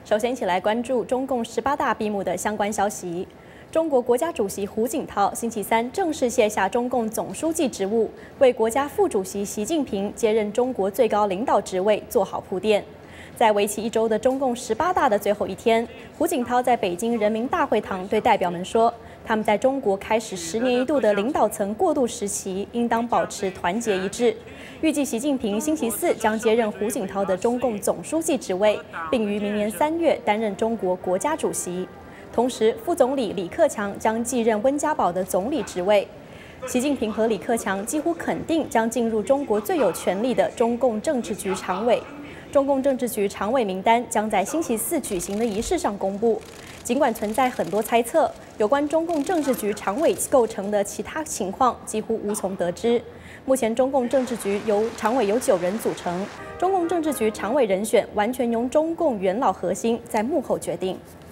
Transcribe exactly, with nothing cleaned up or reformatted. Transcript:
首先，一起来关注中共十八大闭幕的相关消息。中国国家主席胡锦涛星期三正式卸下中共总书记职务，为国家副主席习近平接任中国最高领导职位做好铺垫。在为期一周的中共十八大的最后一天，胡锦涛在北京人民大会堂对代表们说，他们在中国开始十年一度的领导层过渡时期，应当保持团结一致。预计习近平星期四将接任胡锦涛的中共总书记职位，并于明年三月担任中国国家主席。同时，副总理李克强将继任温家宝的总理职位。习近平和李克强几乎肯定将进入中国最有权力的中共政治局常委。中共政治局常委名单将在星期四举行的仪式上公布。尽管存在很多猜测，有关中共政治局常委构成的其他情况几乎无从得知。目前，中共政治局由常委由九人组成，中共政治局常委人选完全由中共元老核心在幕后决定。